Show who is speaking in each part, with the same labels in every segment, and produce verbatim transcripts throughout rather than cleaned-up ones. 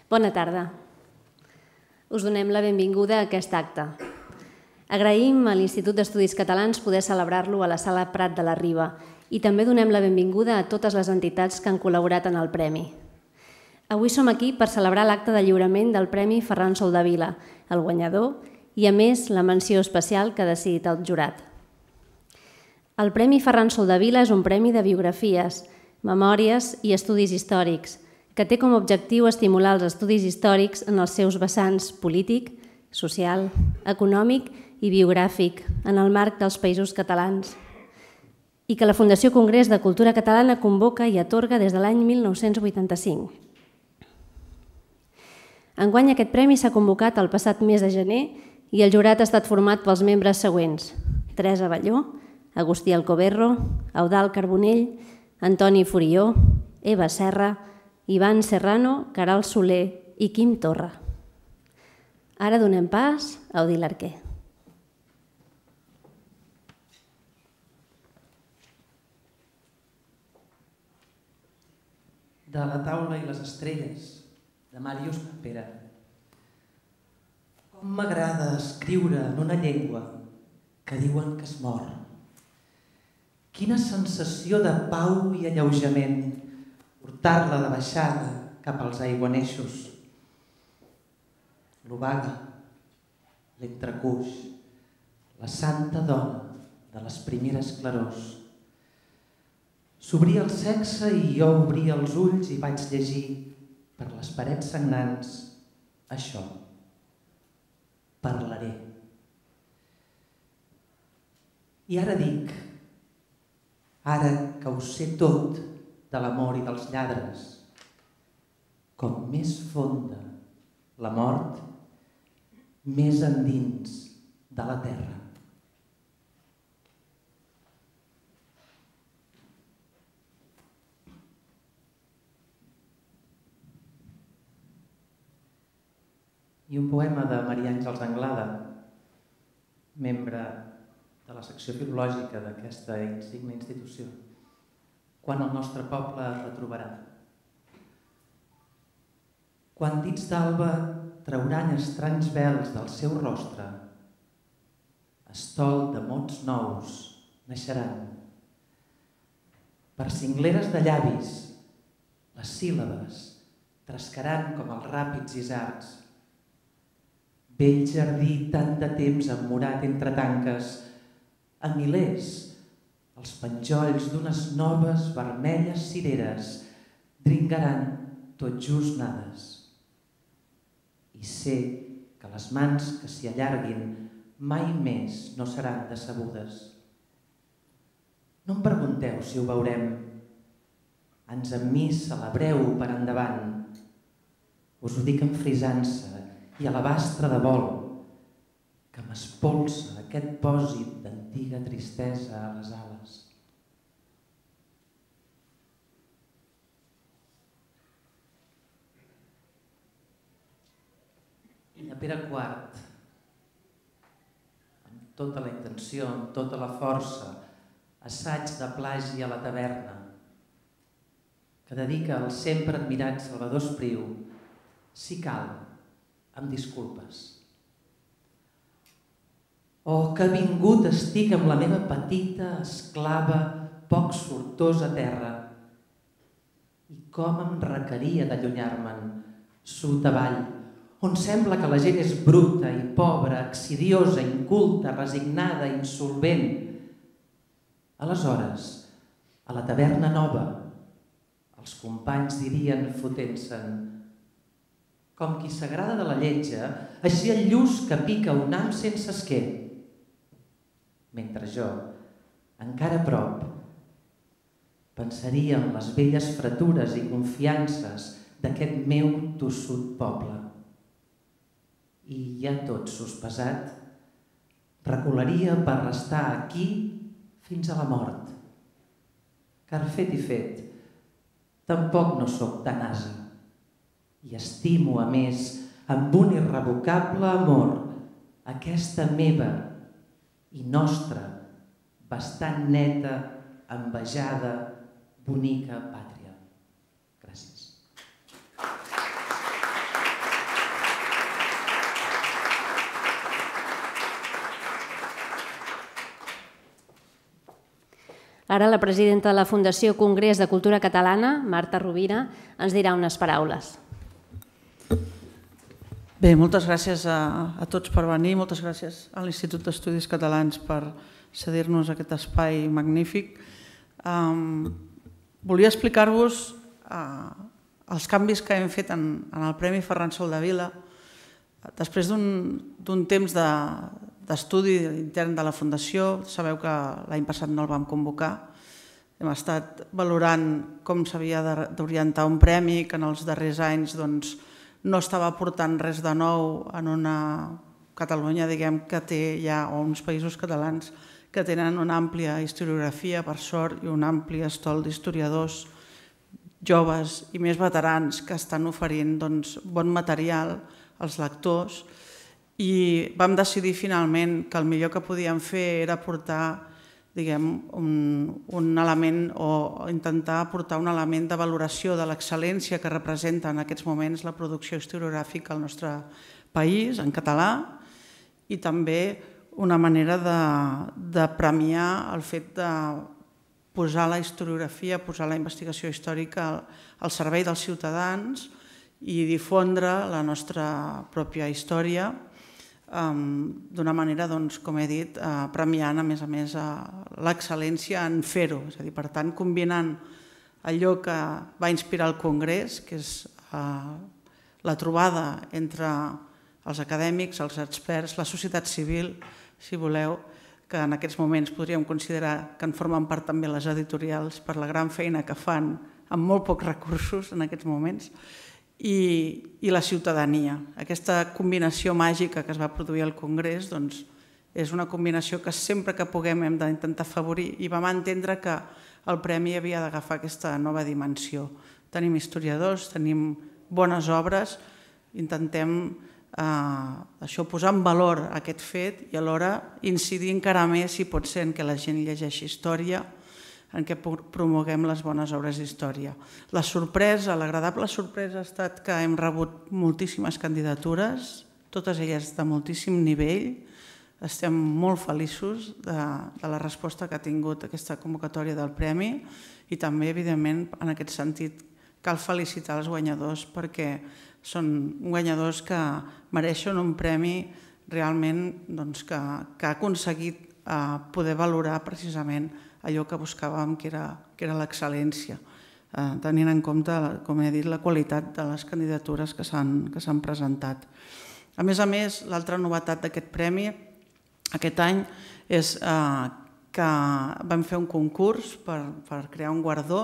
Speaker 1: Bona tarda. Us donem la benvinguda a aquest acte. Agraïm a l'Institut d'Estudis Catalans poder celebrar-lo a la Sala Prat de la Riba i també donem la benvinguda a totes les entitats que han col·laborat en el Premi. Avui som aquí per celebrar l'acte de lliurament del Premi Ferran Soldevila, el guanyador, i a més la menció especial que ha decidit el jurat. El Premi Ferran Soldevila és un premi de biografies, memòries i estudis històrics, que té com a objectiu estimular els estudis històrics en els seus vessants polític, social, econòmic i biogràfic en el marc dels Països Catalans i que la Fundació Congrés de Cultura Catalana convoca i atorga des de l'any mil nou-cents vuitanta-cinc. Enguany aquest premi s'ha convocat el passat mes de gener i el jurat ha estat format pels membres següents: Teresa Balló, Agustí Alcoberro, Eudald Carbonell, Antoni Furió, Eva Serra, Ivan Serrano, Caral Soler i Quim Torra. Ara donem pas a Odil Arquer.
Speaker 2: De la taula i les estrelles, de Màrius Pera. Com m'agrada escriure en una llengua que diuen que es mor. Quina sensació de pau i alleujament portar-la de baixada cap als aiguaneixos. L'obaga, l'entrecuix, la santa dona de les primeres clarors. S'obria el sexe i jo obria els ulls i vaig llegir per les parets sagnants això. Parlaré. I ara dic, ara que ho sé tot de l'amor i dels lladres, com més fonda la mort, més endins de la terra. I un poema de Maria Àngels Anglada, membre de la secció filològica d'aquesta insigne institució. Quan el nostre poble es retrobarà. Quan dits d'alba trauran estranys vels del seu rostre, estol de mots nous naixeran. Per cingleres de llavis, les síl·labes trescaran com els ràpids isards. Vell jardí tant de temps emmurat entre tanques, a milers, els penjolls d'unes noves vermelles cireres dringaran tot just nades. I sé que les mans que s'hi allarguin mai més no seran decebudes. No em pregunteu si ho veurem. Ans amb mi celebreu per endavant. Us ho dic amb frisança i alabastre de vol, que m'espolsa aquest pòsit d'antiga tristesa a les ales. I de Pere quart, amb tota la intenció, amb tota la força, assaig de plagi a la taverna, que dedica al sempre admirat Salvador Espriu, si cal, amb disculpes. Oh, que vingut estic amb la meva petita, esclava, poc sortosa terra. I com em requeria d'allunyar-me'n, sud avall, on sembla que la gent és bruta i pobra, accidiosa, inculta, resignada, insolvent. Aleshores, a la taverna nova, els companys dirien fotent-se'n: com qui s'agrada de la lletja, així el lluç que pica un ham sense esquer. Mentre jo, encara a prop, pensaria en les velles fretures i confiances d'aquest meu tossut poble. I ja tot sospesat, recularia per restar aquí fins a la mort. Car fet i fet, tampoc no sóc tan ase. I estimo, a més, amb un irrevocable amor, aquesta meva i nostra, bastant neta, envejada, bonica pàtria. Gràcies.
Speaker 1: Ara la presidenta de la Fundació Congrés de Cultura Catalana, Marta Rovira, ens dirà unes paraules.
Speaker 3: Bé, moltes gràcies a, a tots per venir, moltes gràcies a l'Institut d'Estudis Catalans per cedir-nos aquest espai magnífic. Um, volia explicar-vos uh, els canvis que hem fet en, en el Premi Ferran Soldevila. Després d'un temps d'estudi de, intern de la Fundació, sabeu que l'any passat no el vam convocar, hem estat valorant com s'havia d'orientar un premi que en els darrers anys doncs, no estava aportant res de nou en una Catalunya, diguem, que té ja, o uns països catalans que tenen una àmplia historiografia, per sort, i un ampli estol d'historiadors joves i més veterans que estan oferint doncs, bon material als lectors, i vam decidir finalment que el millor que podíem fer era aportar diguem, un, un element o intentar aportar un element de valoració de l'excel·lència que representa en aquests moments la producció historiogràfica al nostre país, en català, i també una manera de, de premiar el fet de posar la historiografia, posar la investigació històrica al, al servei dels ciutadans i difondre la nostra pròpia història um, d'una manera, doncs, com he dit, uh, premiant, a més a més, uh, l'excel·lència en fer-ho. És a dir, per tant, combinant allò que va inspirar el Congrés, que és uh, la trobada entre els acadèmics, els experts, la societat civil, si voleu, que en aquests moments podríem considerar que en formen part també les editorials per la gran feina que fan amb molt pocs recursos en aquests moments, i, i la ciutadania. Aquesta combinació màgica que es va produir al Congrés doncs, és una combinació que sempre que puguem hem d'intentar afavorir, i vam entendre que el premi havia d'agafar aquesta nova dimensió. Tenim historiadors, tenim bones obres, intentem eh, això posar en valor aquest fet i alhora incidir encara més, si pot ser, en què la gent llegeixi història, en què promoguem les bones obres d'història. La sorpresa, l'agradable sorpresa ha estat que hem rebut moltíssimes candidatures, totes elles de moltíssim nivell. Estem molt feliços de, de la resposta que ha tingut aquesta convocatòria del Premi i també, evidentment, en aquest sentit, cal felicitar els guanyadors perquè són guanyadors que mereixen un premi realment doncs, que, que ha aconseguit eh, poder valorar precisament allò que buscàvem, que era, que era l'excel·lència, eh, tenint en compte, com he dit, la qualitat de les candidatures que s'han que s'han presentat. A més a més, l'altra novetat d'aquest premi aquest any és eh, que vam fer un concurs per, per crear un guardó.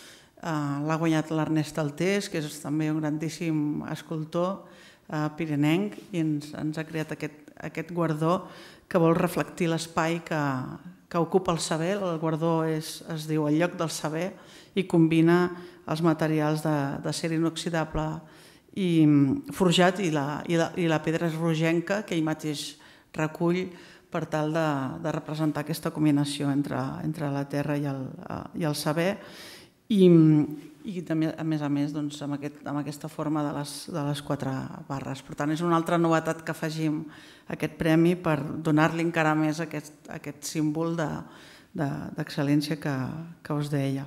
Speaker 3: Eh, l'ha guanyat l'Ernest Altés, que és també un grandíssim escultor eh, pirinenc, i ens, ens ha creat aquest, aquest guardó que vol reflectir l'espai que, que ocupa el saber. El guardó és, es diu El lloc del saber i combina els materials de, de ser inoxidable i forjat i la, i, la, i la pedra és rogenca que ell mateix recull per tal de, de representar aquesta combinació entre, entre la terra i el, i el saber i, i també, a més a més, doncs, amb, aquest, amb aquesta forma de les, de les quatre barres. Per tant, és una altra novetat que afegim a aquest premi per donar-li encara més aquest, aquest símbol d'excel·lència de, de, que, que us deia.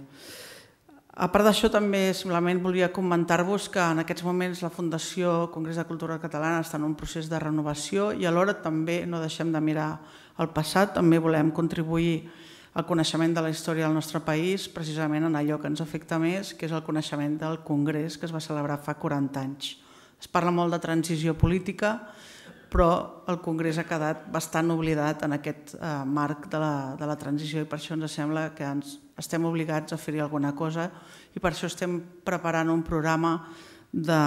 Speaker 3: A part d'això, també simplement volia comentar-vos que en aquests moments la Fundació Congrés de Cultura Catalana està en un procés de renovació i alhora també no deixem de mirar al passat, també volem contribuir al coneixement de la història del nostre país, precisament en allò que ens afecta més, que és el coneixement del Congrés que es va celebrar fa quaranta anys. Es parla molt de transició política, però el Congrés ha quedat bastant oblidat en aquest eh, marc de la, de la transició i per això ens sembla que ens estem obligats a fer-hi alguna cosa i per això estem preparant un programa de,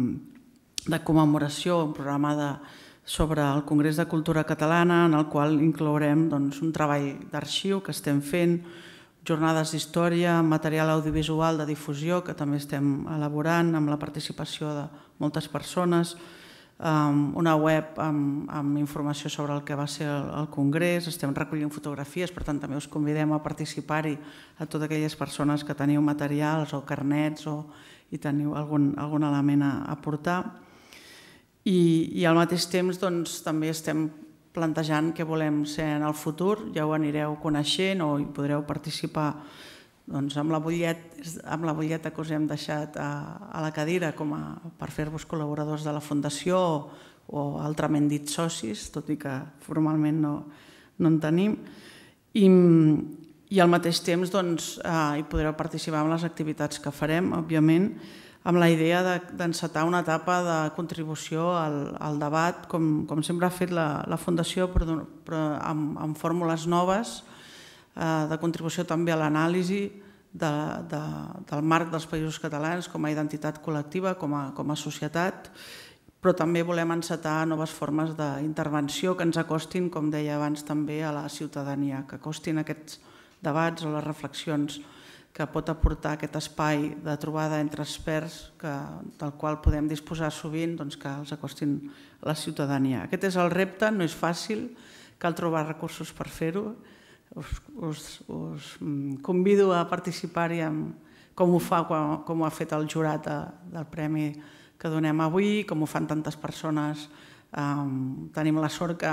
Speaker 3: de commemoració, un programa de, sobre el Congrés de Cultura Catalana en el qual inclourem doncs, un treball d'arxiu que estem fent, jornades d'història, material audiovisual de difusió que també estem elaborant amb la participació de moltes persones, una web amb, amb informació sobre el que va ser el, el Congrés, estem recollint fotografies, per tant també us convidem a participar-hi a totes aquelles persones que teniu materials o carnets o i teniu algun, algun element a aportar. I, i al mateix temps doncs, també estem plantejant què volem ser en el futur, ja ho anireu coneixent o hi podreu participar amb la butlleta que us hem deixat a la cadira per fer-vos col·laboradors de la Fundació o altrament dit socis, tot i que formalment no en tenim. I al mateix temps hi podreu participar en les activitats que farem, òbviament, amb la idea d'encetar una etapa de contribució al debat, com sempre ha fet la Fundació, però amb fórmules noves, de contribució també a l'anàlisi del marc dels Països Catalans com a identitat col·lectiva, com a societat, però també volem encetar noves formes d'intervenció que ens acostin, com deia abans també, a la ciutadania, que acostin aquests debats o les reflexions que pot aportar aquest espai de trobada entre experts del qual podem disposar sovint, que els acostin a la ciutadania. Aquest és el repte, no és fàcil, cal trobar recursos per fer-ho. Us convido a participar-hi com ho fa, com ho ha fet el jurat del premi que donem avui, com ho fan tantes persones. Tenim la sort que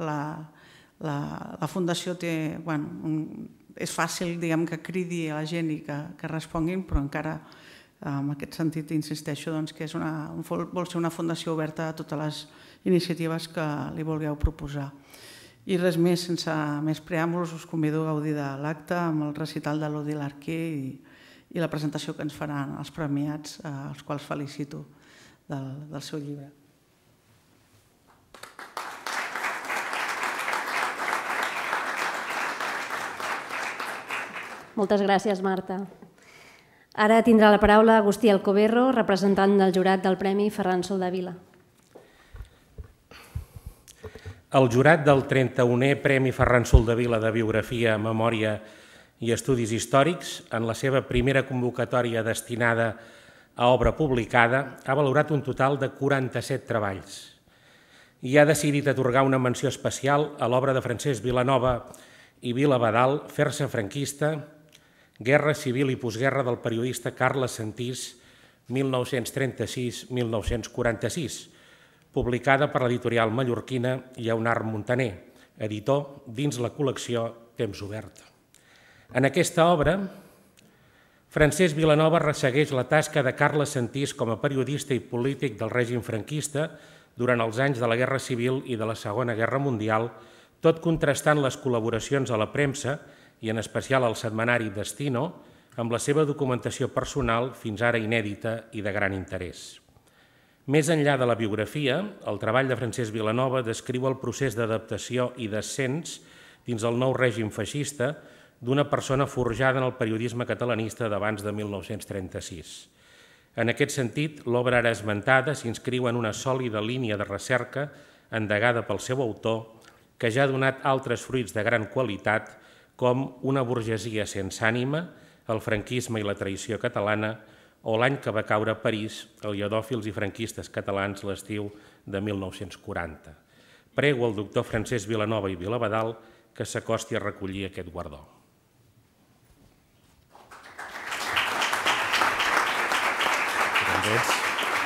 Speaker 3: la Fundació té... És fàcil que cridi a la gent i que responguin, però encara en aquest sentit insisteixo que vol ser una fundació oberta a totes les iniciatives que li vulgueu proposar. I res més, sense més preàmbuls, us convido a gaudir de l'acte amb el recital de l'Odil Arquer i la presentació que ens faran els premiats, els quals felicito del seu llibre.
Speaker 1: Moltes gràcies, Marta. Ara tindrà la paraula Agustí Alcoberro, representant del jurat del Premi Ferran Soldevila.
Speaker 4: El jurat del trenta-unè Premi Ferran Soldevila de Biografia, Memòria i Estudis Històrics, en la seva primera convocatòria destinada a obra publicada, ha valorat un total de quaranta-set treballs i ha decidit atorgar una menció especial a l'obra de Francesc Vilanova i Vila-Badal, Fer-se franquista, Guerra civil i postguerra del periodista Carles Sentís, mil nou-cents trenta-sis a mil nou-cents quaranta-sis, publicada per l'editorial mallorquina Lleonard Montaner, editor dins la col·lecció Temps Obert. En aquesta obra, Francesc Vilanova ressegueix la tasca de Carles Sentís com a periodista i polític del règim franquista durant els anys de la Guerra Civil i de la Segona Guerra Mundial, tot contrastant les col·laboracions a la premsa i en especial al setmanari Destino, amb la seva documentació personal fins ara inèdita i de gran interès. Més enllà de la biografia, el treball de Francesc Vilanova descriu el procés d'adaptació i d'ascens dins el nou règim feixista d'una persona forjada en el periodisme catalanista d'abans de mil nou-cents trenta-sis. En aquest sentit, l'obra ara esmentada s'inscriu en una sòlida línia de recerca endegada pel seu autor, que ja ha donat altres fruits de gran qualitat, com Una burgesia sense ànima, el franquisme i la traïció catalana, o L'any que va caure a París, el lledòfils i franquistes catalans l'estiu de mil nou-cents quaranta. Prego al doctor Francesc Vilanova i Vila-Badal que s'acosti a recollir aquest guardó. Gràcies.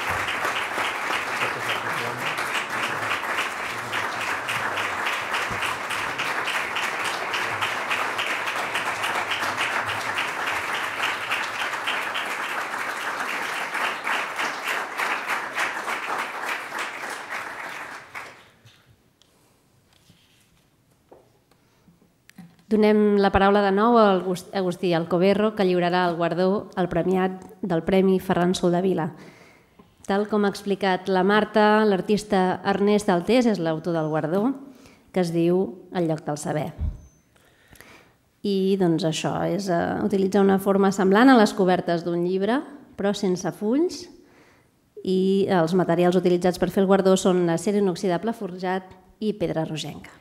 Speaker 1: Donem la paraula de nou a Agustí Alcoberro, que lliurarà el guardó al premiat del Premi Ferran Soldevila. Tal com ha explicat la Marta, l'artista Ernest Altés és l'autor del guardó, que es diu El lloc del saber. I doncs això, és utilitzar una forma semblant a les cobertes d'un llibre, però sense fulls, i els materials utilitzats per fer el guardó són acer inoxidable forjat i pedra rogenca.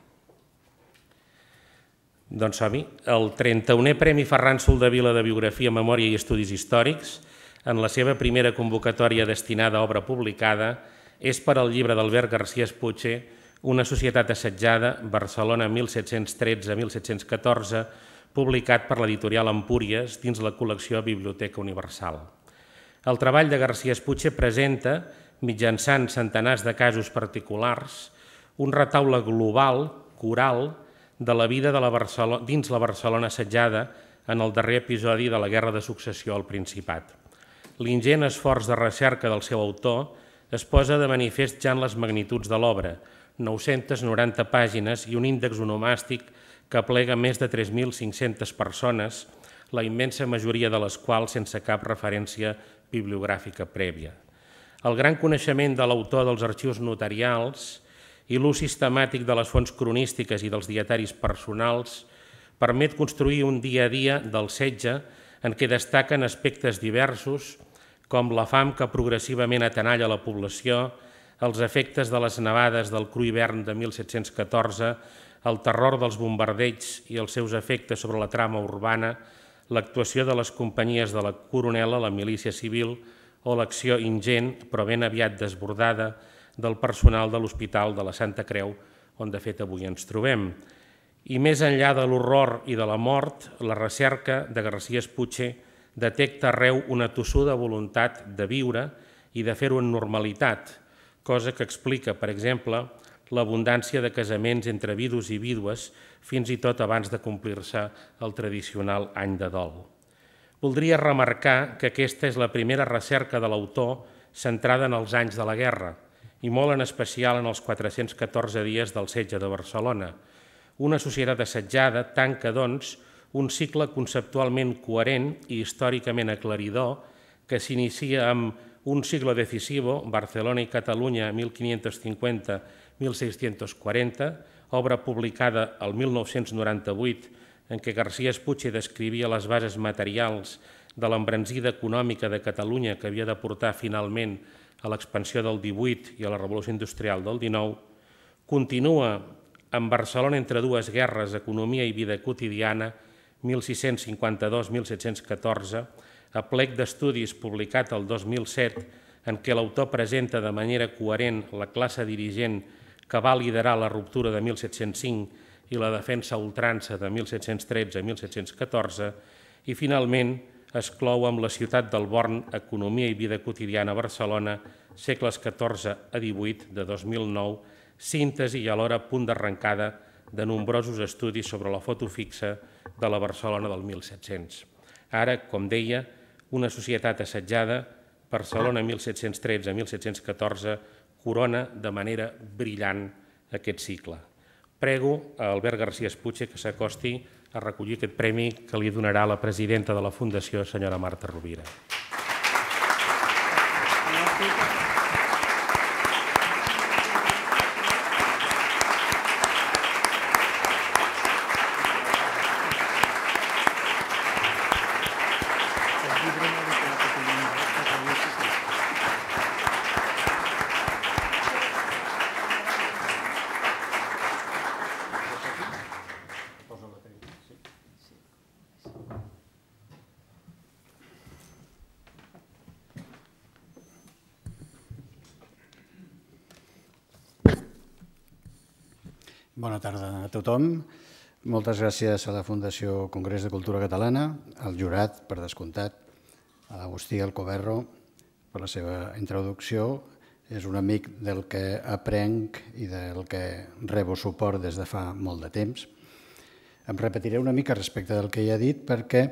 Speaker 4: Doncs som-hi. El trenta-unè Premi Ferran Soldevila de Biografia, Memòria i Estudis Històrics, en la seva primera convocatòria destinada a obra publicada, és per al llibre d'Albert García Espuche, Una societat assetjada, Barcelona mil set-cents tretze a mil set-cents catorze, publicat per l'editorial Empúries dins la col·lecció Biblioteca Universal. El treball de García Espuche presenta, mitjançant centenars de casos particulars, un retaule global, coral, de la vida de la Barcelona, dins la Barcelona assetjada en el darrer episodi de la Guerra de Successió al Principat. L'ingent esforç de recerca del seu autor es posa de manifest ja en les magnituds de l'obra, nou-centes noranta pàgines i un índex onomàstic que aplega més de tres mil cinc-centes persones, la immensa majoria de les quals sense cap referència bibliogràfica prèvia. El gran coneixement de l'autor dels arxius notarials i l'ús sistemàtic de les fonts cronístiques i dels dietaris personals permet construir un dia a dia del setge en què destaquen aspectes diversos com la fam que progressivament atenalla la població, els efectes de les nevades del cru hivern de mil set-cents catorze, el terror dels bombardeigs i els seus efectes sobre la trama urbana, l'actuació de les companyies de la Coronela, la milícia civil, o l'acció ingent, però ben aviat desbordada, del personal de l'Hospital de la Santa Creu, on de fet avui ens trobem. I més enllà de l'horror i de la mort, la recerca de García Espuche detecta arreu una tossuda voluntat de viure i de fer-ho en normalitat, cosa que explica, per exemple, l'abundància de casaments entre vidus i vídues fins i tot abans de complir-se el tradicional any de dol. Voldria remarcar que aquesta és la primera recerca de l'autor centrada en els anys de la guerra i molt en especial en els quatre-cents catorze dies del setge de Barcelona. Una societat assetjada tanca, doncs, un cicle conceptualment coherent i històricament aclaridor que s'inicia amb un siglo decisivo, Barcelona i Catalunya, mil quinientos cincuenta a mil seiscientos quaranta, obra publicada el mil nou-cents noranta-vuit, en què García Espuche descrivia les bases materials de l'embranzida econòmica de Catalunya que havia de portar finalment a l'expansió del divuit i a la revolució industrial del dinou, continua amb Barcelona entre dues guerres, economia i vida quotidiana, mil sis-cents cinquanta-dos a mil set-cents catorze, a plec d'estudis publicat el dos mil set, en què l'autor presenta de manera coherent la classe dirigent que va liderar la ruptura de mil set-cents cinc i la defensa a ultrança de mil set-cents tretze a mil set-cents catorze, i finalment es clou amb la ciutat del Born, economia i vida quotidiana a Barcelona, segles catorze a divuit de dos mil nou, síntesi i alhora punt d'arrencada de nombrosos estudis sobre la foto fixa de la Barcelona del mil set-cents. Ara, com deia, una societat assetjada, Barcelona mil set-cents tretze a mil set-cents catorze, corona de manera brillant aquest cicle. Prego a Albert García Espuche que s'acosti a recollir aquest premi que li donarà la presidenta de la Fundació, senyora Marta Rovira.
Speaker 5: Bona tarda a tothom. Moltes gràcies a la Fundació Congrés de Cultura Catalana, al jurat, per descomptat, a l'Agustí Alcoberro per la seva introducció. És un amic del que aprenc i del que rebo suport des de fa molt de temps. Em repetiré una mica respecte del que ja he dit perquè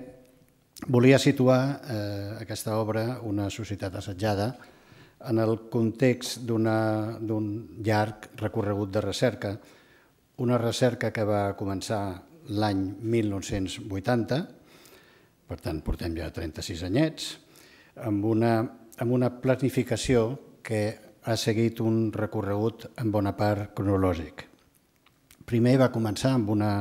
Speaker 5: volia situar eh, aquesta obra, Una societat assetjada, en el context d'un llarg recorregut de recerca, una recerca que va començar l'any mil nou-cents vuitanta, per tant portem ja trenta-sis anyets, amb una, amb una planificació que ha seguit un recorregut en bona part cronològic. Primer va començar amb una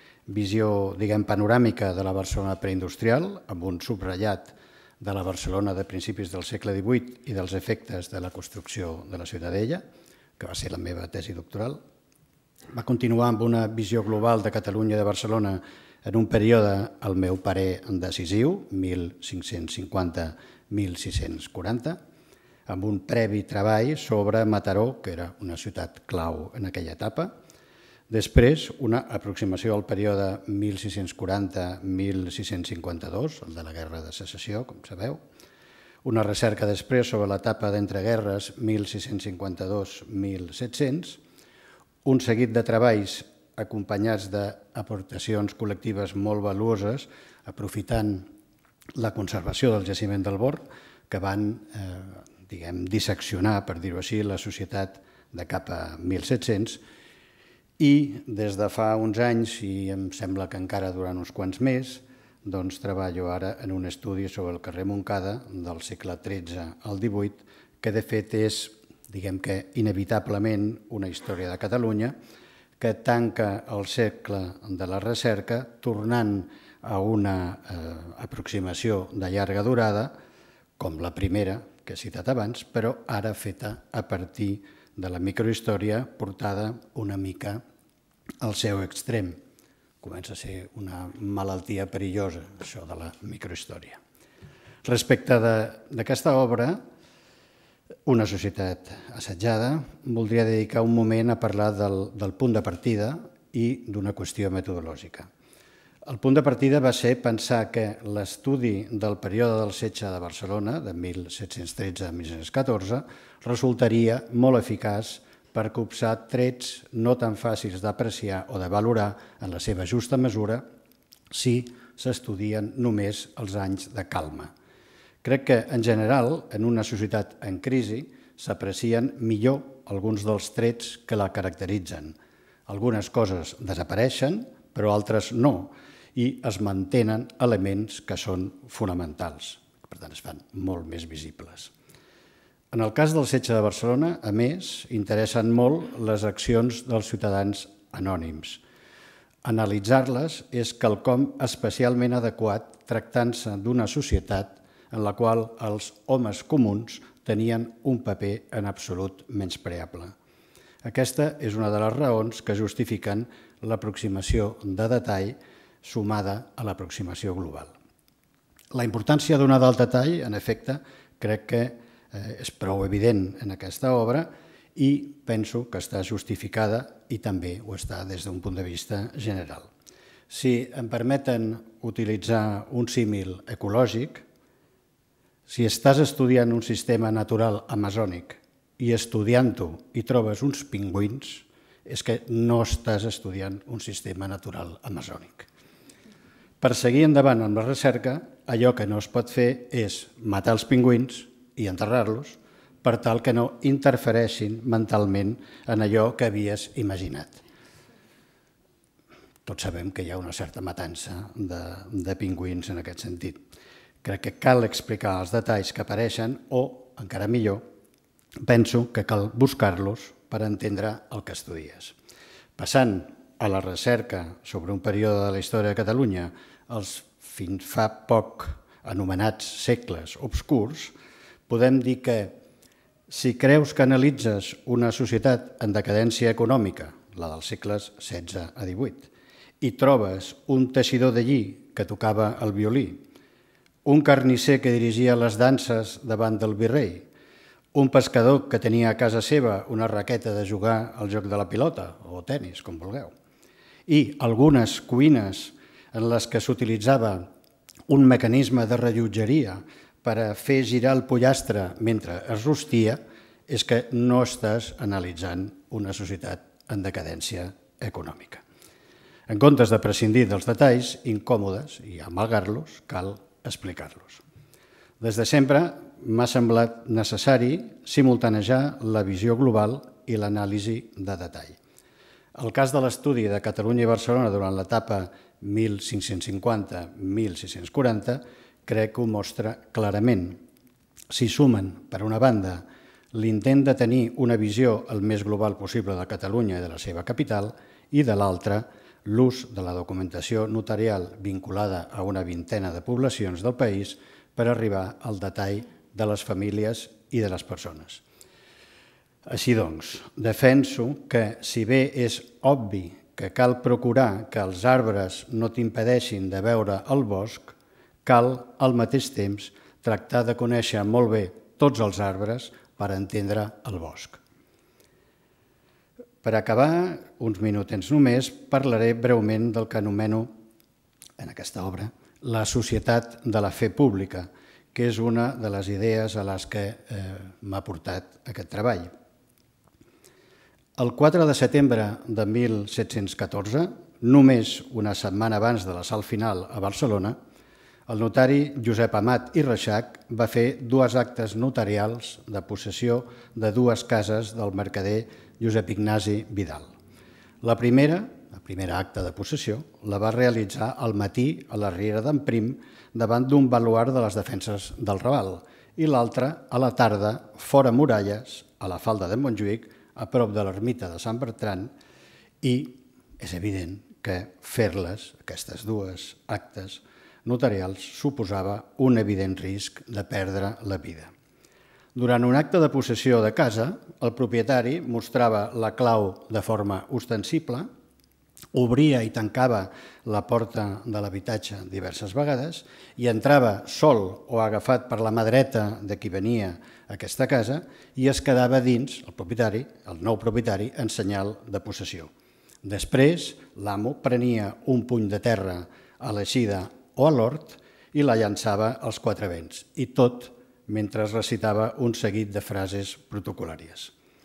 Speaker 5: visió, diguem, panoràmica de la Barcelona preindustrial, amb un subratllat de la Barcelona de principis del segle divuit i dels efectes de la construcció de la Ciutadella, que va ser la meva tesi doctoral. Va continuar amb una visió global de Catalunya i de Barcelona en un període, al meu parer, decisiu, mil cinc-cents cinquanta a mil sis-cents quaranta, amb un previ treball sobre Mataró, que era una ciutat clau en aquella etapa. Després, una aproximació al període mil sis-cents quaranta a mil sis-cents cinquanta-dos, el de la Guerra de Secessió, com sabeu. Una recerca després sobre l'etapa d'entreguerres mil sis-cents cinquanta-dos a mil set-cents, un seguit de treballs acompanyats d'aportacions col·lectives molt valuoses, aprofitant la conservació del jaciment del Bor, que van diguem, disseccionar, per dir-ho així, la societat de cap a mil set-cents, i des de fa uns anys, i em sembla que encara durant uns quants més, doncs treballo ara en un estudi sobre el carrer Montcada del segle tretze al divuit, que de fet és, diguem que inevitablement, una història de Catalunya, que tanca el segle de la recerca tornant a una eh, aproximació de llarga durada, com la primera que he citat abans, però ara feta a partir de la microhistòria portada una mica al seu extrem. Comença a ser una malaltia perillosa, això de la microhistòria. Respecte d'aquesta obra, Una societat assetjada, voldria dedicar un moment a parlar del, del punt de partida i d'una qüestió metodològica. El punt de partida va ser pensar que l'estudi del període del setge de Barcelona, de mil set-cents tretze a mil set-cents catorze, resultaria molt eficaç per copsar trets no tan fàcils d'apreciar o de valorar en la seva justa mesura si s'estudien només els anys de calma. Crec que, en general, en una societat en crisi, s'aprecien millor alguns dels trets que la caracteritzen. Algunes coses desapareixen, però altres no, i es mantenen elements que són fonamentals. Per tant, es fan molt més visibles. En el cas del setge de Barcelona, a més, interessen molt les accions dels ciutadans anònims. Analitzar-les és quelcom especialment adequat tractant-se d'una societat en la qual els homes comuns tenien un paper en absolut menyspreable. Aquesta és una de les raons que justifiquen l'aproximació de detall sumada a l'aproximació global. La importància donada al detall, en efecte, crec que és prou evident en aquesta obra i penso que està justificada i també ho està des d'un punt de vista general. Si em permeten utilitzar un símil ecològic, si estàs estudiant un sistema natural amazònic i estudiant-ho i trobes uns pingüins, és que no estàs estudiant un sistema natural amazònic. Per seguir endavant amb la recerca, allò que no es pot fer és matar els pingüins i enterrar-los per tal que no interfereixin mentalment en allò que havies imaginat. Tots sabem que hi ha una certa matança de, de pingüins en aquest sentit. Crec que cal explicar els detalls que apareixen o, encara millor, penso que cal buscar-los per entendre el que estudies. Passant a la recerca sobre un període de la història de Catalunya, els fins fa poc anomenats segles obscurs, podem dir que si creus que analitzes una societat en decadència econòmica, la dels segles setze a divuit, i trobes un teixidor de lli que tocava el violí, un carnisser que dirigia les danses davant del virrei, un pescador que tenia a casa seva una raqueta de jugar al joc de la pilota, o tenis, com vulgueu, i algunes cuines en les que s'utilitzava un mecanisme de rellotgeria per a fer girar el pollastre mentre es rostia, és que no estàs analitzant una societat en decadència econòmica. En comptes de prescindir dels detalls incòmodes i amalgar-los, cal explicar-los. Des de sempre m'ha semblat necessari simultanejar la visió global i l'anàlisi de detall. El cas de l'estudi de Catalunya i Barcelona durant l'etapa mil cinc-cents cinquanta a mil sis-cents quaranta crec que ho mostra clarament. S'hi sumen, per una banda, l'intent de tenir una visió el més global possible de Catalunya i de la seva capital i, de l'altra, l'ús de la documentació notarial vinculada a una vintena de poblacions del país per arribar al detall de les famílies i de les persones. Així doncs, defenso que, si bé és obvi que cal procurar que els arbres no t'impedeixin de veure el bosc, cal, al mateix temps, tractar de conèixer molt bé tots els arbres per entendre el bosc. Per acabar, uns minutets només, parlaré breument del que anomeno, en aquesta obra, la societat de la fe pública, que és una de les idees a les que m'ha portat aquest treball. El quatre de setembre de mil set-cents catorze, només una setmana abans de l'assalt final a Barcelona, el notari Josep Amat i Reixac va fer dues actes notarials de possessió de dues cases del mercader Josep Ignasi Vidal. La primera, la primera acta de possessió, la va realitzar al matí a la Riera d'en Prim davant d'un baluard de les defenses del Raval i l'altra a la tarda fora muralles, a la falda de Montjuïc, a prop de l'ermita de Sant Bertran, i és evident que fer-les, aquestes dues actes notarials, suposava un evident risc de perdre la vida. Durant un acte de possessió de casa, el propietari mostrava la clau de forma ostensible, obria i tancava la porta de l'habitatge diverses vegades i entrava sol o agafat per la mà dreta de qui venia a aquesta casa i es quedava dins, el propietari, el nou propietari, en senyal de possessió. Després, l'amo prenia un puny de terra a l'eixida o a l'hort i la llançava als quatre vents, i tot mentre recitava un seguit de frases protocolàries.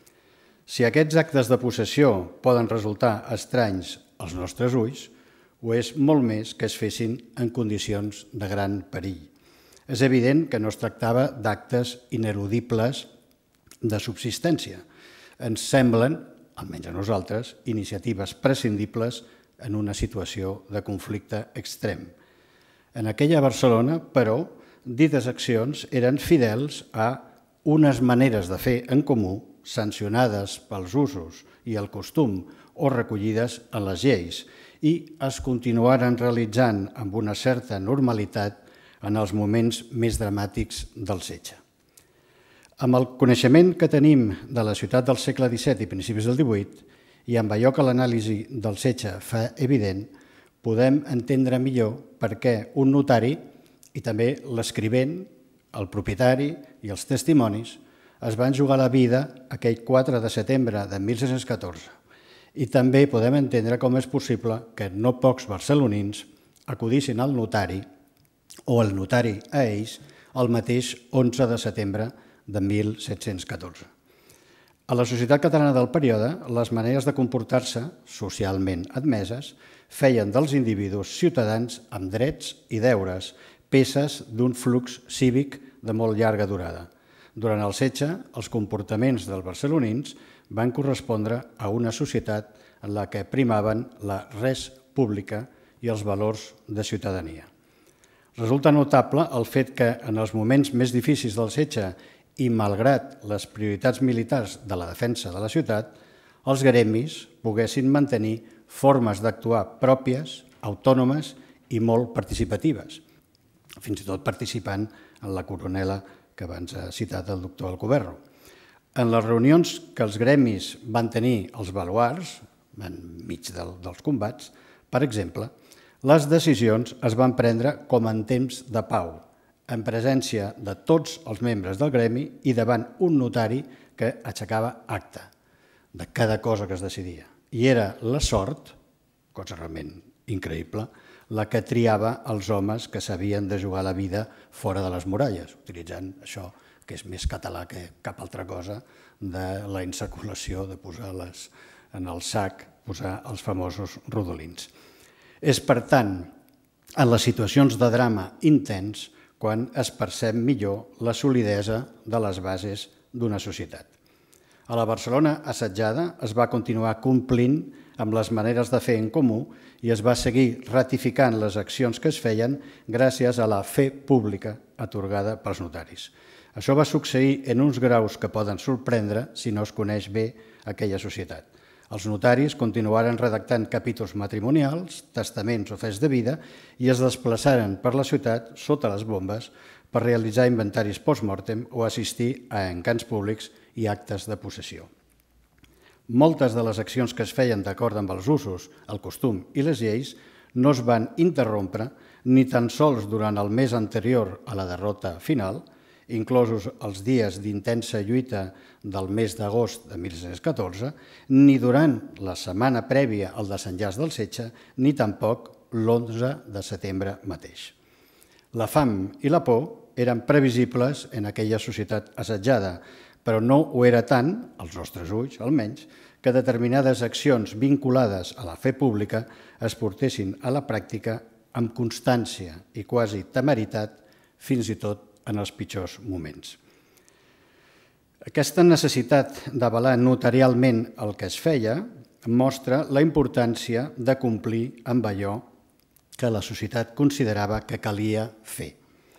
Speaker 5: Si aquests actes de possessió poden resultar estranys als nostres ulls, ho és molt més que es fessin en condicions de gran perill. És evident que no es tractava d'actes ineludibles de subsistència. Ens semblen, almenys a nosaltres, iniciatives prescindibles en una situació de conflicte extrem. En aquella Barcelona, però, dites accions eren fidels a unes maneres de fer en comú sancionades pels usos i el costum o recollides en les lleis i es continuaren realitzant amb una certa normalitat en els moments més dramàtics del setge. Amb el coneixement que tenim de la ciutat del segle disset i principis del divuit i amb allò que l'anàlisi del setge fa evident, podem entendre millor per què un notari i també l'escrivent, el propietari i els testimonis es van jugar la vida aquell quatre de setembre de mil set-cents catorze. I també podem entendre com és possible que no pocs barcelonins acudissin al notari o el notari a ells el mateix onze de setembre de mil set-cents catorze. A la societat catalana del període, les maneres de comportar-se, socialment admeses, feien dels individus ciutadans amb drets i deures, peces d'un flux cívic de molt llarga durada. Durant el setge, els comportaments dels barcelonins van correspondre a una societat en la que primaven la res pública i els valors de ciutadania. Resulta notable el fet que en els moments més difícils del setge i malgrat les prioritats militars de la defensa de la ciutat, els gremis poguessin mantenir formes d'actuar pròpies, autònomes i molt participatives, fins i tot participant en la coronela que abans ha citat el doctor Alcoberro. En les reunions que els gremis van tenir als baluars, enmig dels combats, per exemple, les decisions es van prendre com en temps de pau, en presència de tots els membres del gremi i davant un notari que aixecava acta de cada cosa que es decidia. I era la sort, cosa realment increïble, la que triava els homes que s'havien de jugar la vida fora de les muralles, utilitzant això que és més català que cap altra cosa, de la insaculació de posar les, en el sac, posar els famosos rodolins. És, per tant, en les situacions de drama intens quan es percep millor la solidesa de les bases d'una societat. A la Barcelona assetjada es va continuar complint amb les maneres de fer en comú i es va seguir ratificant les accions que es feien gràcies a la fe pública atorgada pels notaris. Això va succeir en uns graus que poden sorprendre si no es coneix bé aquella societat. Els notaris continuaren redactant capítols matrimonials, testaments o fets de vida i es desplaçaren per la ciutat sota les bombes per realitzar inventaris post-mortem o assistir a encants públics i actes de possessió. Moltes de les accions que es feien d'acord amb els usos, el costum i les lleis no es van interrompre ni tan sols durant el mes anterior a la derrota final, inclosos els dies d'intensa lluita del mes d'agost de mil set-cents catorze, ni durant la setmana prèvia al desenllaç del setge, ni tampoc l'onze de setembre mateix. La fam i la por eren previsibles en aquella societat assetjada, però no ho era tant, als nostres ulls almenys, que determinades accions vinculades a la fe pública es portessin a la pràctica amb constància i quasi temeritat, fins i tot en els pitjors moments. Aquesta necessitat d'avalar notarialment el que es feia mostra la importància de complir amb allò que la societat considerava que calia fer.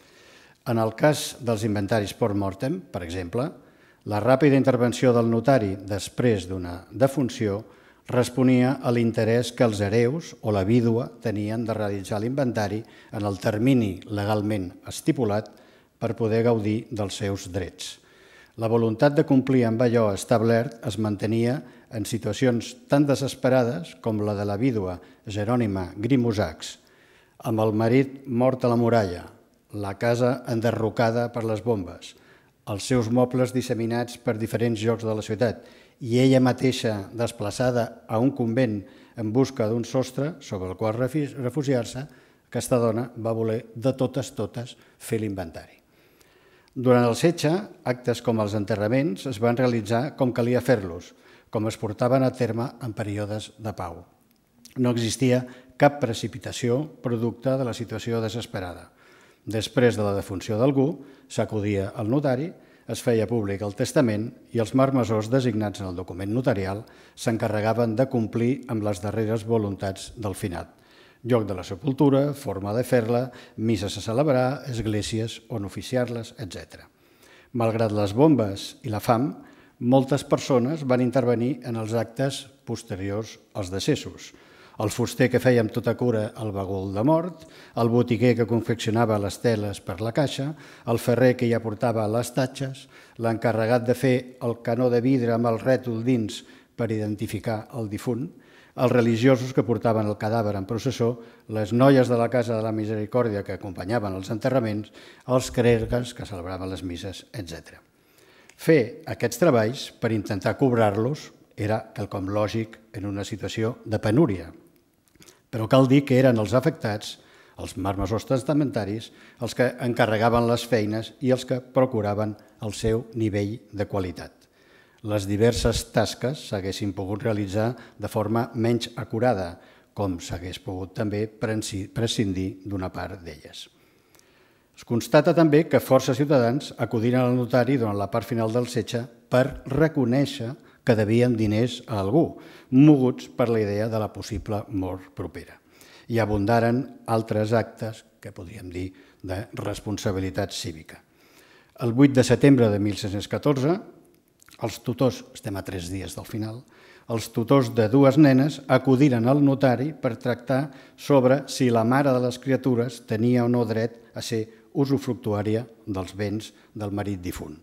Speaker 5: En el cas dels inventaris post-mortem, per exemple, la ràpida intervenció del notari després d'una defunció responia a l'interès que els hereus o la vídua tenien de realitzar l'inventari en el termini legalment estipulat per poder gaudir dels seus drets. La voluntat de complir amb allò establert es mantenia en situacions tan desesperades com la de la vídua Jerònima Grimosacs, amb el marit mort a la muralla, la casa enderrocada per les bombes, els seus mobles disseminats per diferents llocs de la ciutat i ella mateixa desplaçada a un convent en busca d'un sostre sobre el qual refugiar-se, aquesta dona va voler de totes totes fer l'inventari. Durant el setge, actes com els enterraments es van realitzar com calia fer-los, com es portaven a terme en períodes de pau. No existia cap precipitació producte de la situació desesperada. Després de la defunció d'algú, s'acudia al notari, es feia públic el testament i els marmessors designats en el document notarial s'encarregaven de complir amb les darreres voluntats del finat. Lloc de la sepultura, forma de fer-la, misses a celebrar, esglésies on oficiar-les, etcètera. Malgrat les bombes i la fam, moltes persones van intervenir en els actes posteriors als decessos. El fuster que feia amb tota cura el bagul de mort, el botiguer que confeccionava les teles per la caixa, el ferrer que hi aportava les tatxes, l'encarregat de fer el canó de vidre amb el rètol dins per identificar el difunt, els religiosos que portaven el cadàver en processó, les noies de la Casa de la Misericòrdia que acompanyaven els enterraments, els clergues que celebraven les misses, etcètera. Fer aquests treballs per intentar cobrar-los era quelcom lògic en una situació de penúria. Però cal dir que eren els afectats, els marmessors testamentaris, els que encarregaven les feines i els que procuraven el seu nivell de qualitat. Les diverses tasques s'haguessin pogut realitzar de forma menys acurada, com s'hagués pogut també prescindir d'una part d'elles. Es constata també que força ciutadans acudiren al notari durant la part final del setge per reconèixer que devien diners a algú, moguts per la idea de la possible mort propera. I abundaren altres actes, que podríem dir, de responsabilitat cívica. El vuit de setembre de mil set-cents catorze, els tutors, estem a tres dies del final, els tutors de dues nenes acudiren al notari per tractar sobre si la mare de les criatures tenia o no dret a ser usufructuària dels béns del marit difunt.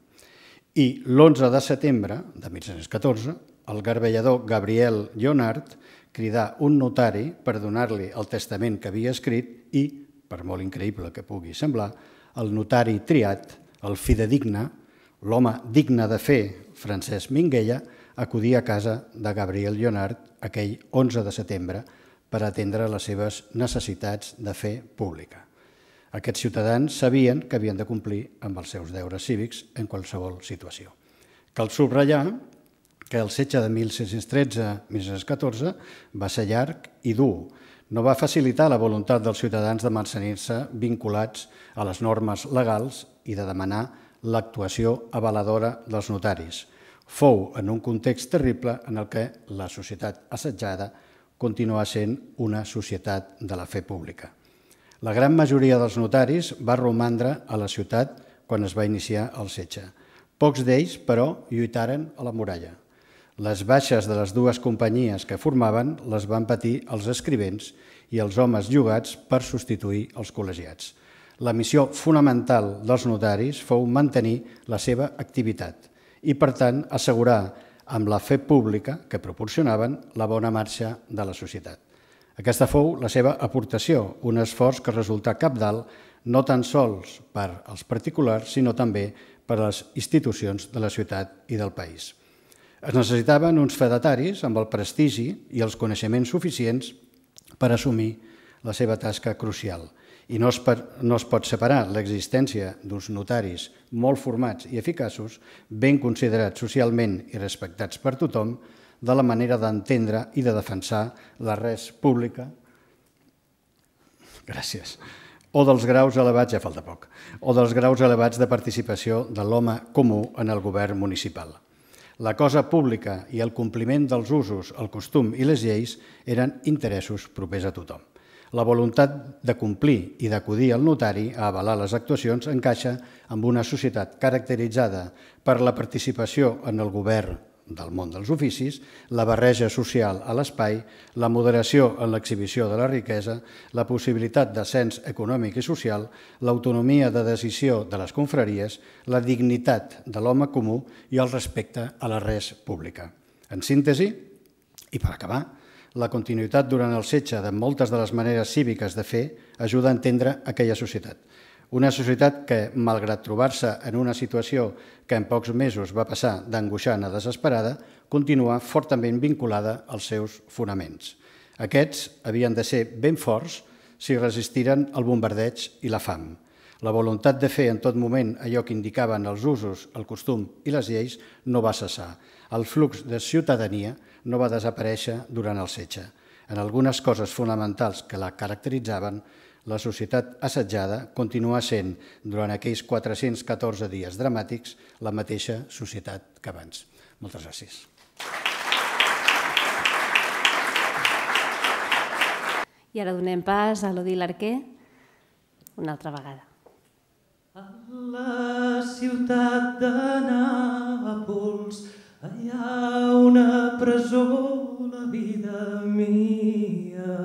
Speaker 5: I l'onze de setembre de mil set-cents catorze, el garbellador Gabriel Lleonard cridà un notari per donar-li el testament que havia escrit i, per molt increïble que pugui semblar, el notari triat, el fidedigne, l'home digne de fer, Francesc Minguella, acudia a casa de Gabriel Lleonard aquell onze de setembre per atendre les seves necessitats de fe pública. Aquests ciutadans sabien que havien de complir amb els seus deures cívics en qualsevol situació. Cal subratllar que el setge de mil set-cents tretze a mil set-cents catorze va ser llarg i dur. No va facilitar la voluntat dels ciutadans de mantenir-se vinculats a les normes legals i de demanar l'actuació avaladora dels notaris. Fou en un context terrible en el que la societat assetjada continua sent una societat de la fe pública. La gran majoria dels notaris va romandre a la ciutat quan es va iniciar el setge. Pocs d'ells, però, lluitaren a la muralla. Les baixes de les dues companyies que formaven les van patir els escrivents i els homes llogats per substituir els col·legiats. La missió fonamental dels notaris fou mantenir la seva activitat i, per tant, assegurar amb la fe pública que proporcionaven la bona marxa de la societat. Aquesta fou la seva aportació, un esforç que resultà cabdal no tan sols per als particulars, sinó també per a les institucions de la ciutat i del país. Es necessitaven uns fedataris amb el prestigi i els coneixements suficients per assumir la seva tasca crucial I no es, no es pot separar l'existència d'uns notaris molt formats i eficaços, ben considerats socialment i respectats per tothom, de la manera d'entendre i de defensar la res pública, gràcies, o dels graus elevats, ja falta poc, o dels graus elevats de participació de l'home comú en el govern municipal. La cosa pública i el compliment dels usos, el costum i les lleis eren interessos propers a tothom. La voluntat de complir i d'acudir al notari a avalar les actuacions encaixa amb una societat caracteritzada per la participació en el govern del món dels oficis, la barreja social a l'espai, la moderació en l'exhibició de la riquesa, la possibilitat d'ascens econòmic i social, l'autonomia de decisió de les confraries, la dignitat de l'home comú i el respecte a la res pública. En síntesi, i per acabar, la continuïtat durant el setge de moltes de les maneres cíviques de fer ajuda a entendre aquella societat. Una societat que, malgrat trobar-se en una situació que en pocs mesos va passar d'angoixant a desesperada, continua fortament vinculada als seus fonaments. Aquests havien de ser ben forts si resistiren el bombardeig i la fam. La voluntat de fer en tot moment allò que indicaven els usos, el costum i les lleis no va cessar. El flux de ciutadania no va desaparèixer durant el setge. En algunes coses fonamentals que la caracteritzaven, la societat assetjada continua sent, durant aquells quatre-cents catorze dies dramàtics, la mateixa societat que abans. Moltes gràcies.
Speaker 1: I ara donem pas a l'Odil Arquer una altra vegada.
Speaker 2: A la ciutat de Nàpols hi ha una presó, la vida mia.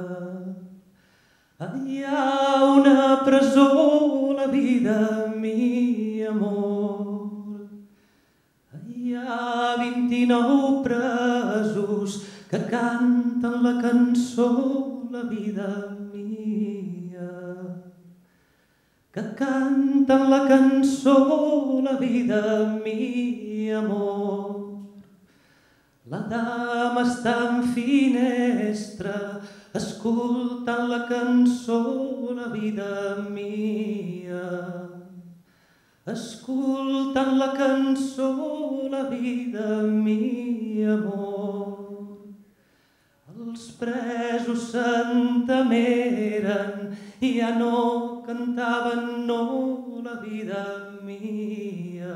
Speaker 2: Hi ha una presó, la vida mia, amor. Hi ha vint-i-nou presos que canten la cançó, la vida mia. Que canten la cançó, la vida mia, amor. La dama està en finestra, escoltant la cançó, la vida mia. Escoltant la cançó, la vida mia, amor. Els presos s'entemeren i ja no cantaven, no, la vida mia.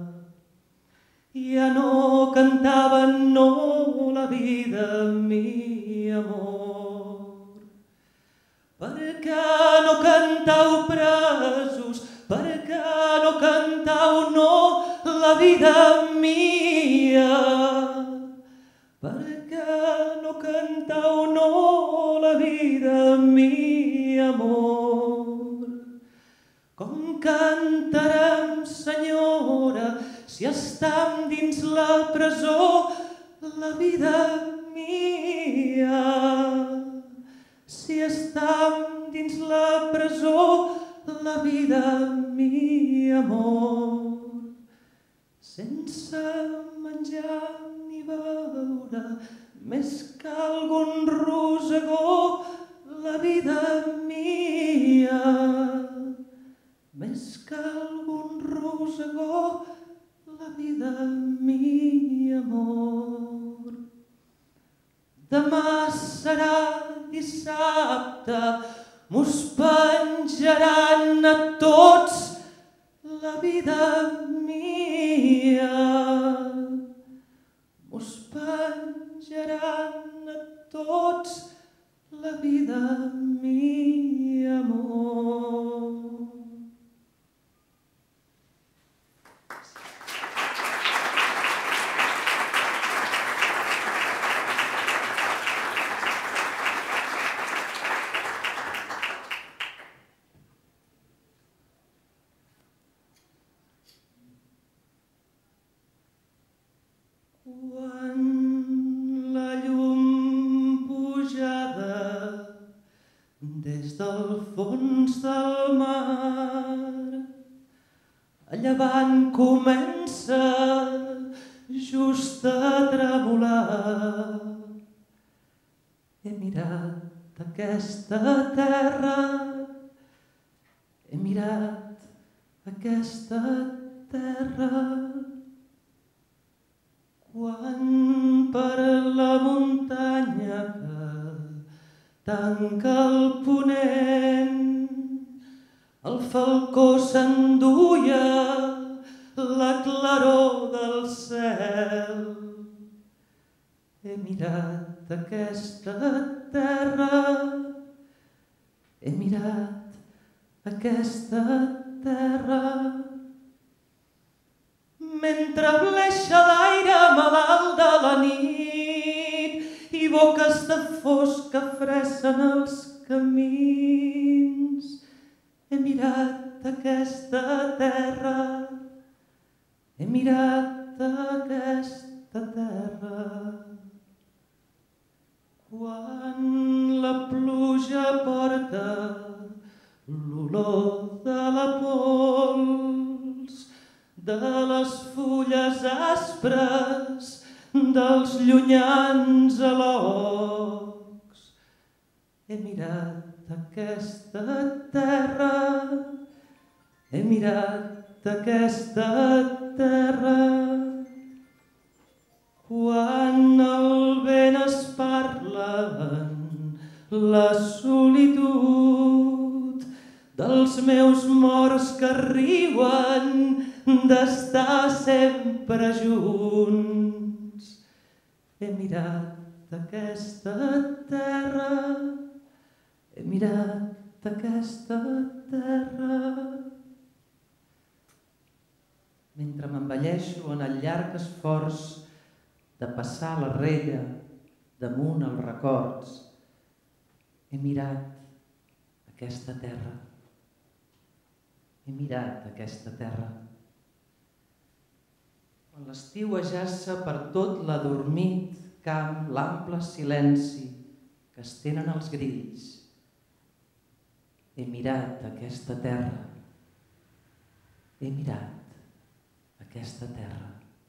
Speaker 2: Ja no cantaven, no, la vida mia, amor. Per què no cantau, presos? Per què no cantau, no, la vida mia? Per què no cantau, no, la vida mia, amor? Com cantarem, senyora, si estem dins la presó, la vida mia. Si estem dins la presó, la vida mia, amor. Sense menjar ni beure, més que algun rosegó, la vida mia. Més que algun rosegó, la vida mia, amor. Demà serà dissabte, mos penjaran a tots, la vida mia. Mos penjaran a tots, la vida mia, amor. Quan la llum pujada des del fons del mar, a llevant comença just a tremolar. He mirat aquesta terra mirat aquesta terra quan per la muntanya que tanca el ponent el falcó s'enduia la claror del cel. He mirat aquesta terra, he mirat aquesta terra, mentre bleixa l'aire malalt de la nit i boques de fosca fressen els camins. He mirat aquesta terra, he mirat aquesta terra. Quan la pluja porta l'olor de la pols, de les fulles aspres, dels llunyans alocs, he mirat aquesta terra, he mirat aquesta terra. Quan el vent es parla en la solitud dels meus morts que riuen d'estar sempre junts, he mirat aquesta terra, he mirat aquesta terra. Mentre m'envelleixo en el llarg esforç de passar la rella damunt els records, he mirat aquesta terra, he mirat aquesta terra. Quan l'estiu ajaça per tot l'adormit camp l'ample silenci que estenen els grills, he mirat aquesta terra, he mirat aquesta terra.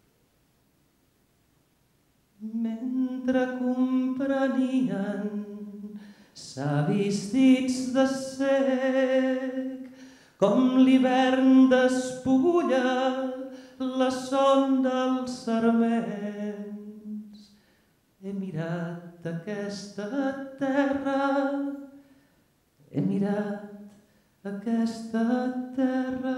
Speaker 2: Mentre comprenien savis dits de cec com l'hivern despulla la son dels sarments, he mirat aquesta terra, he mirat aquesta terra.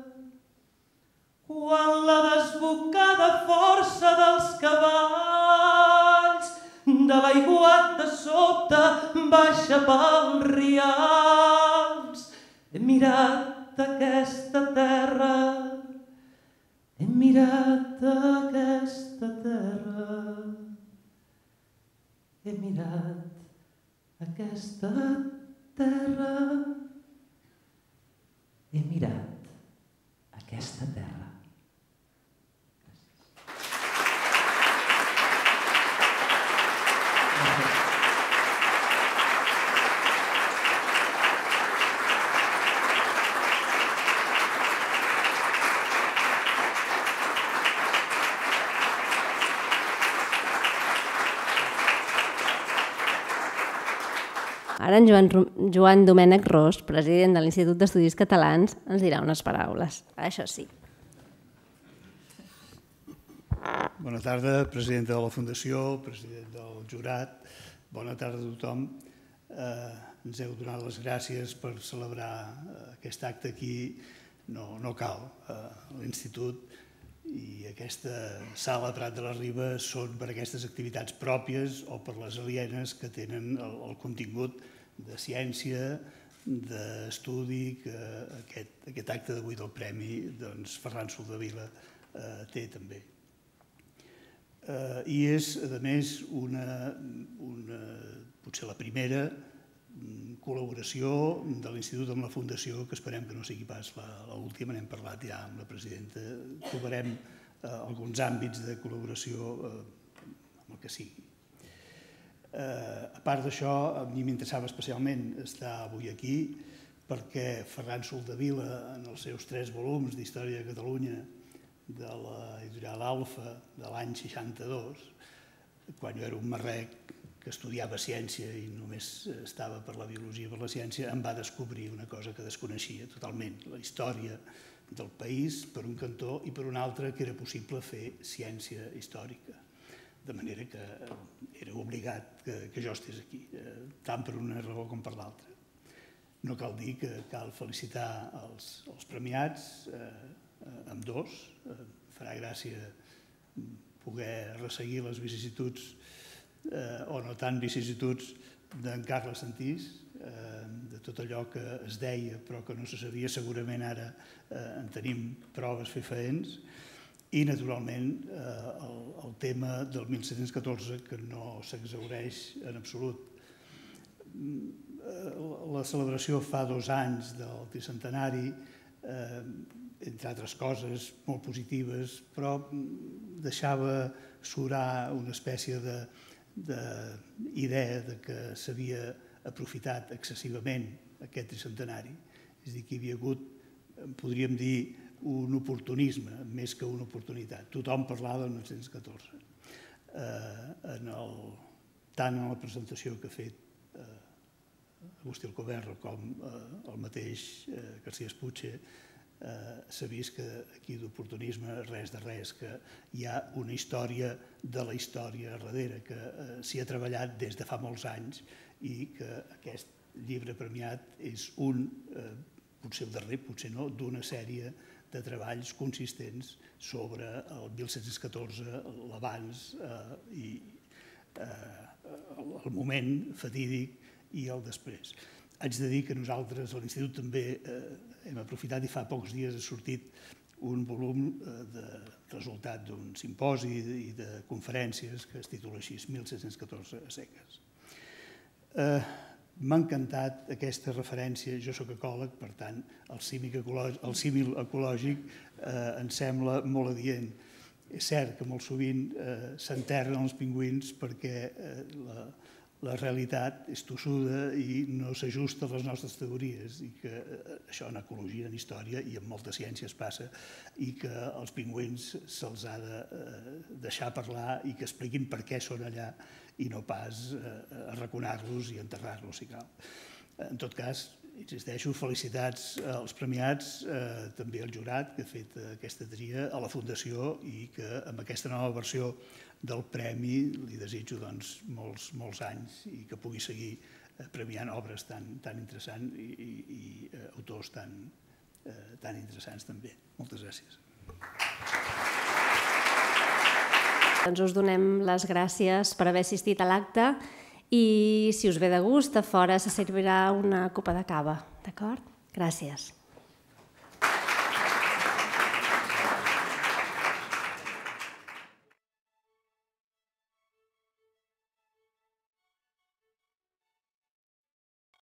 Speaker 2: Quan la desbocada força dels cavalls de l'aiguat de sota baixa pels rials, he mirat aquesta terra, he mirat aquesta terra, he mirat aquesta terra, he mirat aquesta terra.
Speaker 1: Ara en Joan, Joan Domènec Ros, president de l'Institut d'Estudis Catalans, ens dirà unes paraules. Això sí.
Speaker 5: Bona tarda, presidenta de la Fundació, president del jurat. Bona tarda a tothom. Eh, ens heu donat les gràcies per celebrar aquest acte aquí. No, no cal. Eh, L'Institut i aquesta sala Prat de la Riba són per aquestes activitats pròpies o per les alienes que tenen el, el contingut de ciència, d'estudi que aquest, aquest acte d'avui del Premi doncs, Ferran Soldevila eh, té també. Eh, I és, a més, una, una, potser la primera col·laboració de l'Institut amb la Fundació, que esperem que no sigui pas l'última, n'hem parlat ja amb la presidenta, trobarem eh, alguns àmbits de col·laboració eh, amb el que sigui. Eh, a part d'això, a mi m'interessava especialment estar avui aquí perquè Ferran Soldevila, en els seus tres volums d'Història de Catalunya de l'editorial Alfa de l'any seixanta-dos, quan jo era un marrec
Speaker 6: que estudiava ciència i només estava per la biologia i per la ciència, em va descobrir una cosa que desconeixia totalment, la història del país per un cantó i per un altre que era possible fer ciència històrica. De manera que era obligat que jo estigués aquí, tant per una raó com per l'altra. No cal dir que cal felicitar els premiats, amb dos. Farà gràcia poder resseguir les vicissituds, o no tant vicissituds, d'en Carles Santís, de tot allò que es deia però que no se sabia. Segurament ara en tenim proves fefaents. I, naturalment, el tema del mil set-cents catorze, que no s'exhaureix en absolut. La celebració fa dos anys del tricentenari, entre altres coses molt positives, però deixava surar una espècie d'idea que s'havia aprofitat excessivament aquest tricentenari. És a dir, que hi havia hagut, podríem dir, un oportunisme més que una oportunitat. Tothom parlava del mil set-cents catorze. Tant en la presentació que ha fet Agustí Alcoverro com el mateix García Espuche s'ha vist que aquí d'oportunisme res de res, que hi ha una història de la història darrere, que s'hi ha treballat des de fa molts anys i que aquest llibre premiat és un, potser el darrer, potser no, d'una sèrie de treballs consistents sobre el mil set-cents catorze, l'abans i el moment fatídic i el després. Haig de dir que nosaltres a l'Institut també hem aprofitat i fa pocs dies ha sortit un volum de resultat d'un simposi i de conferències que es titula així, mil set-cents catorze a seques. M'ha encantat aquesta referència, jo soc ecòleg, per tant, el símil ecològic em sembla molt adient. És cert que molt sovint s'enterren els pingüins perquè la realitat és tossuda i no s'ajusta a les nostres teories, i que això en ecologia, en història i en moltes ciències passa, i que als pingüins se'ls ha de deixar parlar i que expliquin per què són allà i no pas arraconar-los i enterrar-los, si cal. En tot cas, insisteixo, felicitats als premiats, també al jurat que ha fet aquesta tria, a la Fundació, i que amb aquesta nova versió del premi li desitjo molts anys i que pugui seguir premiant obres tan interessants i autors tan interessants també. Moltes gràcies.
Speaker 1: Doncs us donem les gràcies per haver assistit a l'acte i, si us ve de gust, a fora se servirà una copa de cava, d'acord? Gràcies.